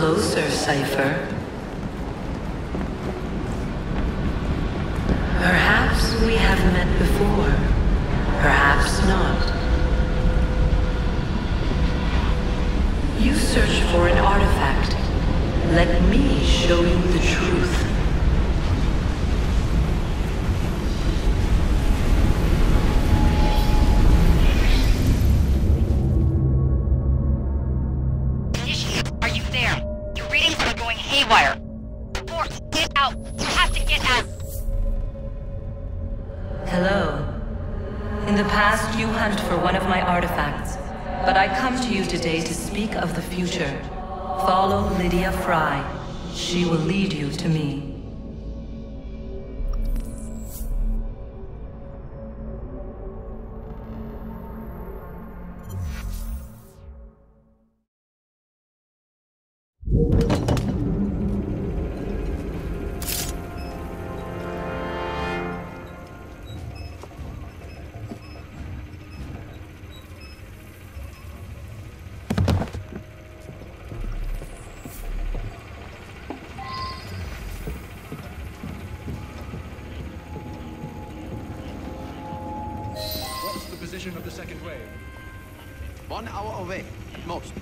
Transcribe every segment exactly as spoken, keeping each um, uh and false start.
closer, Cypher. Perhaps we have met before. Perhaps not. You search for an artifact. Let me show you the truth. Are you there? Your readings are going haywire. Force, get out. You have to get out. Hello. In the past, you hunt for one of my artifacts, but I come to you today to speak of the future. Follow Lydia Frye. She will lead you to me. Of the second wave. One hour away, at most.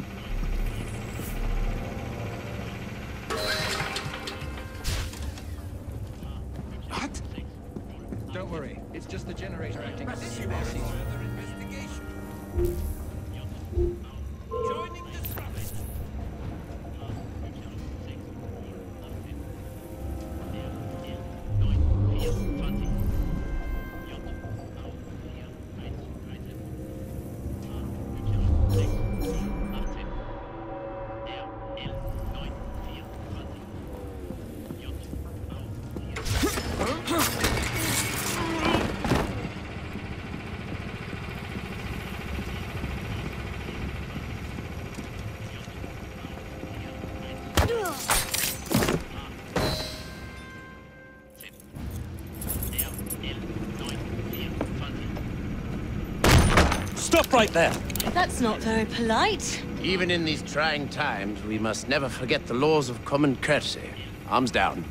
What? Don't worry, it's just the generator acting as a Further investigation. Joining the structure. Stop right there! That's not very polite. Even in these trying times, we must never forget the laws of common courtesy. Arms down.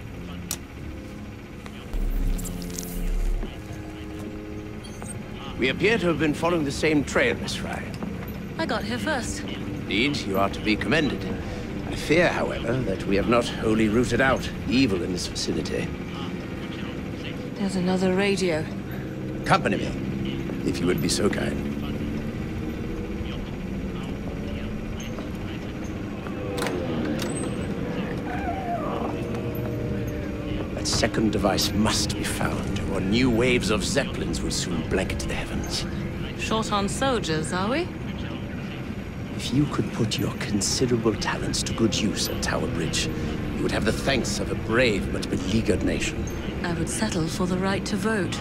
We appear to have been following the same trail, Miss Frye. I got here first. Indeed, you are to be commended. I fear, however, that we have not wholly rooted out evil in this vicinity. There's another radio. Accompany me, if you would be so kind. That second device must be found, or new waves of Zeppelins will soon blanket the heavens. Short on soldiers, are we? If you could put your considerable talents to good use at Tower Bridge, you would have the thanks of a brave but beleaguered nation. I would settle for the right to vote.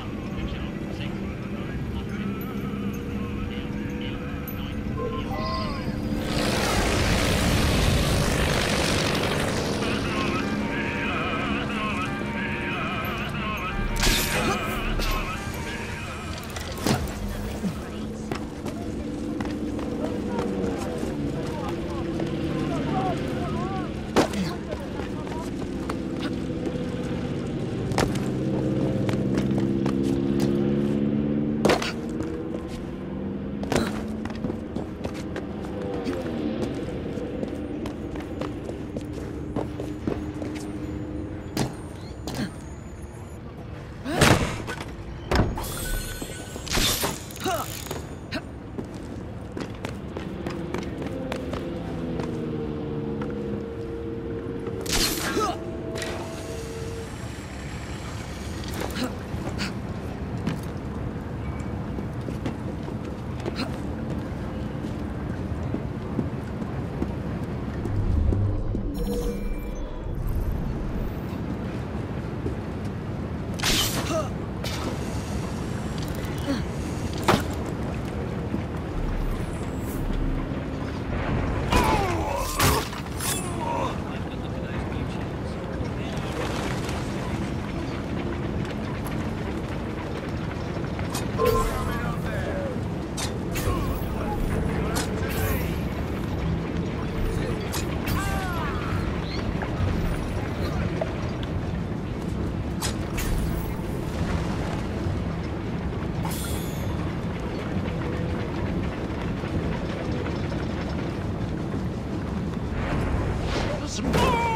us more!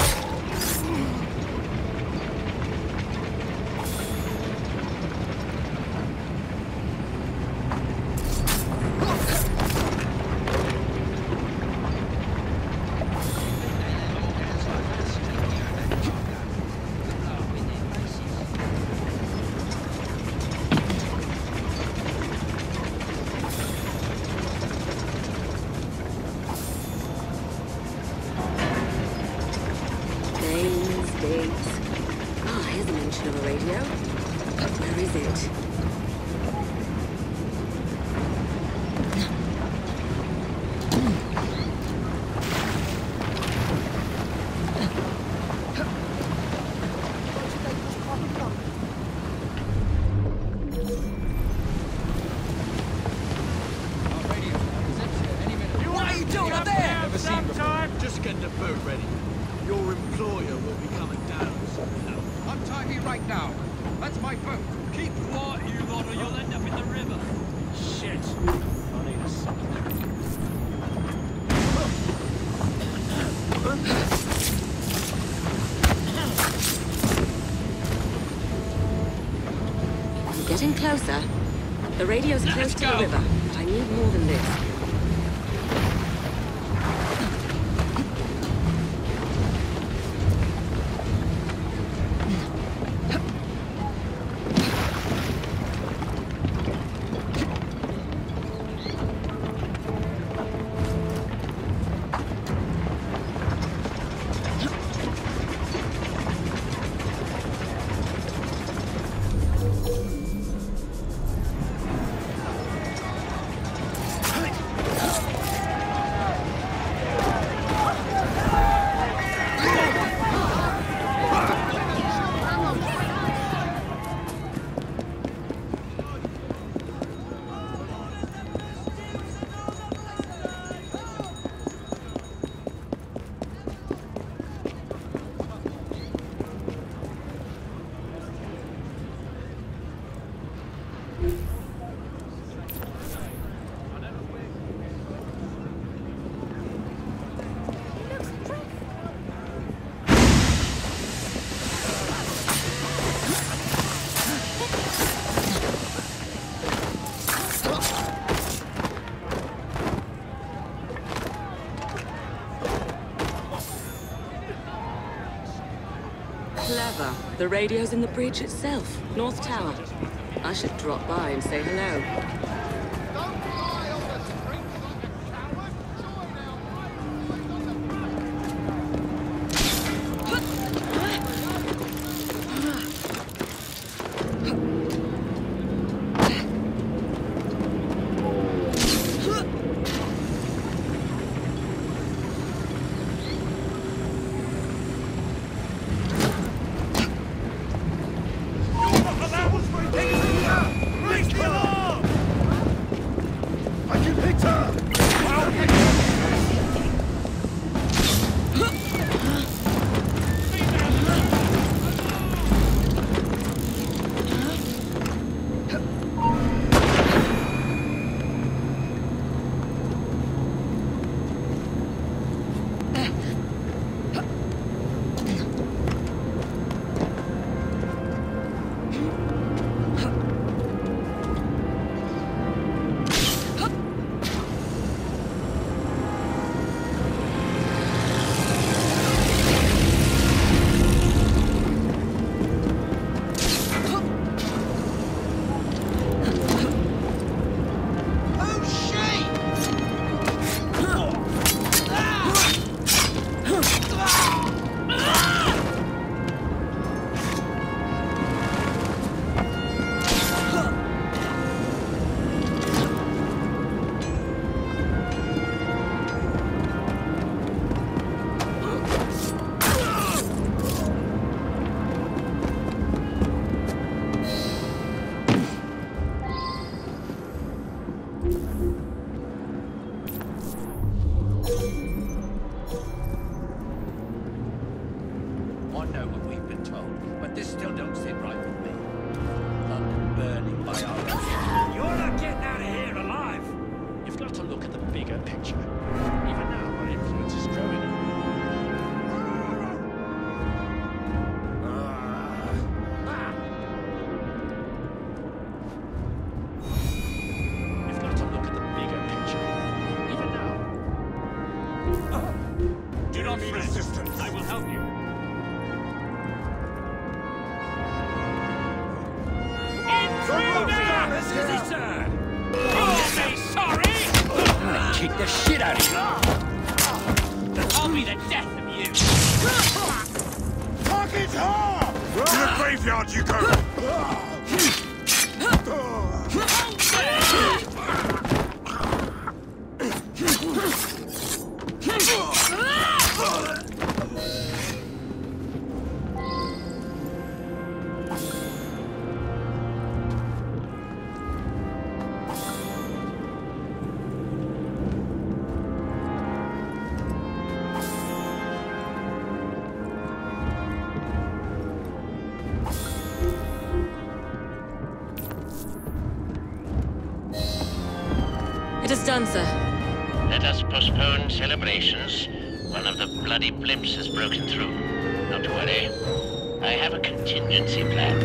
Getting closer. The radio's close to the river, but I need more than this. Clever. The radio's in the bridge itself, North Tower. I should drop by and say hello. Look at the bigger picture. Even now, our influence is growing. our friend. Assistance. I will help you. Intruders! Easy, sir! You'll be sorry! I'm gonna kick the shit out of you! I'll be the death of you! Target her! To the graveyard you go! It is done, sir. Let us postpone celebrations. One of the bloody blimps has broken through. Not to worry. I have a contingency plan.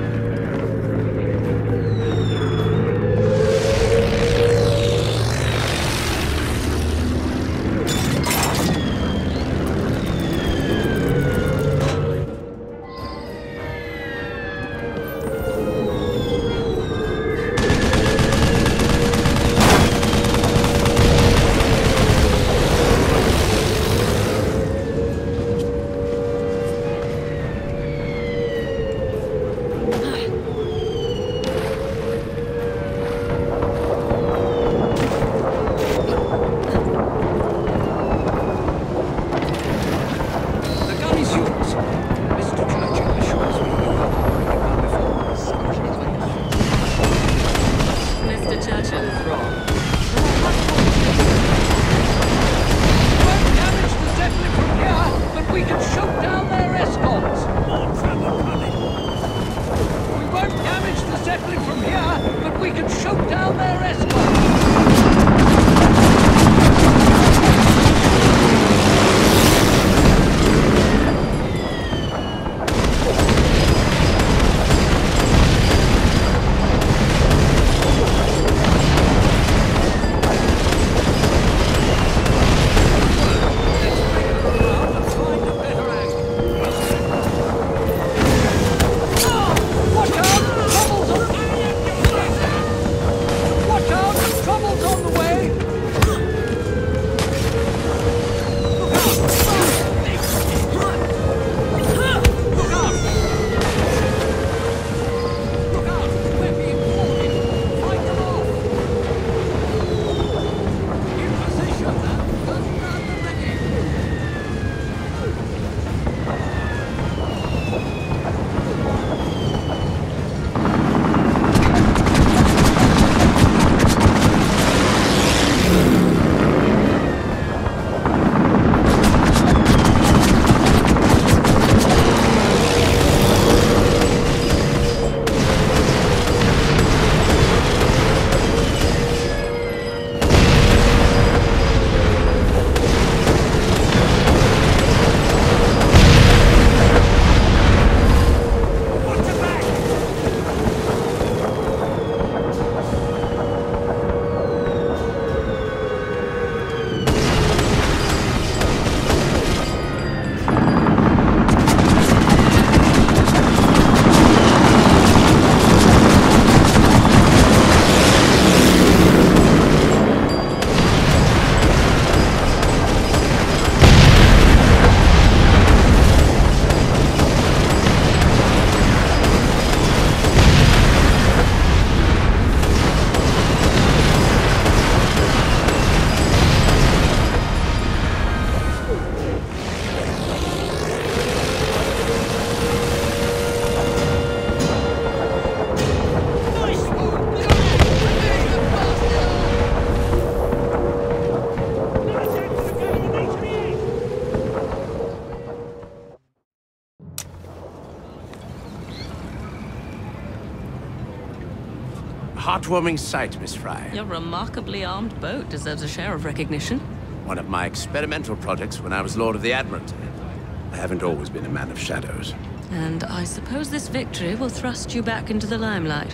Heartwarming sight, Miss Fry. Your remarkably armed boat deserves a share of recognition. One of my experimental projects when I was Lord of the Admiralty. I haven't always been a man of shadows. And I suppose this victory will thrust you back into the limelight.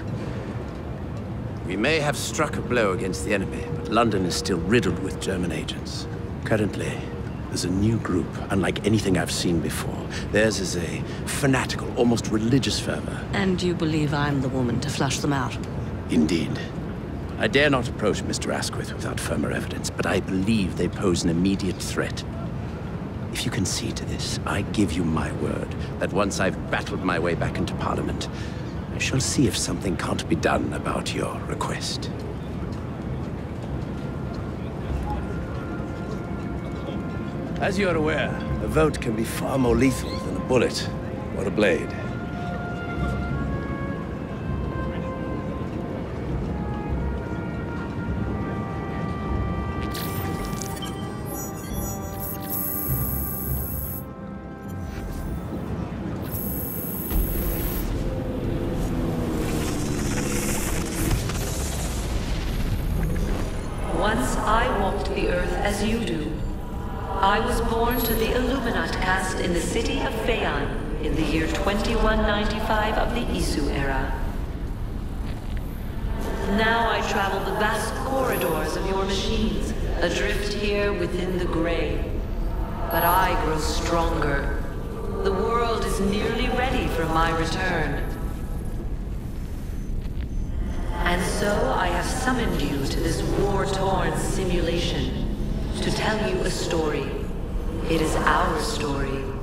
We may have struck a blow against the enemy, but London is still riddled with German agents. Currently, There's a new group, unlike anything I've seen before. Theirs is a fanatical, almost religious fervor. And you believe I'm the woman to flush them out? Indeed. I dare not approach Mister Asquith without firmer evidence, but I believe they pose an immediate threat. If you concede to this, I give you my word that once I've battled my way back into Parliament, I shall see if something can't be done about your request. As you're aware, a vote can be far more lethal than a bullet or a blade. Once I walked the earth as you do. I was born to the Illuminat caste in the city of Phaon in the year twenty-one ninety-five of the Isu era. Now I travel the vast corridors of your machines, adrift here within the gray. But I grow stronger. The world is nearly ready for my return. And so I have summoned you to this war-torn simulation to tell you a story. It is our story.